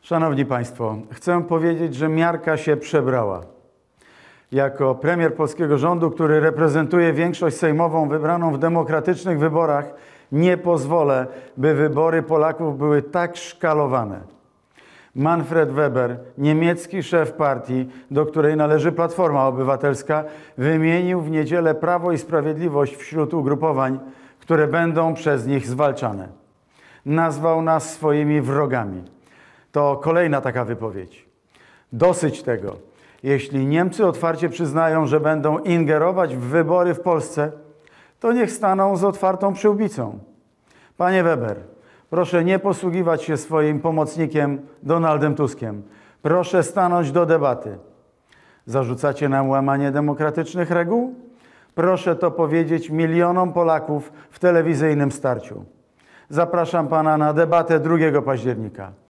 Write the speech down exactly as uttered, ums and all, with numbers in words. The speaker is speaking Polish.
Szanowni Państwo, chcę powiedzieć, że miarka się przebrała. Jako premier polskiego rządu, który reprezentuje większość sejmową wybraną w demokratycznych wyborach, nie pozwolę, by wybory Polaków były tak szkalowane. Manfred Weber, niemiecki szef partii, do której należy Platforma Obywatelska, wymienił w niedzielę Prawo i Sprawiedliwość wśród ugrupowań, które będą przez nich zwalczane. Nazwał nas swoimi wrogami. To kolejna taka wypowiedź. Dosyć tego. Jeśli Niemcy otwarcie przyznają, że będą ingerować w wybory w Polsce, to niech staną z otwartą przyłbicą. Panie Weber, proszę nie posługiwać się swoim pomocnikiem Donaldem Tuskiem. Proszę stanąć do debaty. Zarzucacie nam łamanie demokratycznych reguł? Proszę to powiedzieć milionom Polaków w telewizyjnym starciu. Zapraszam Pana na debatę drugiego października.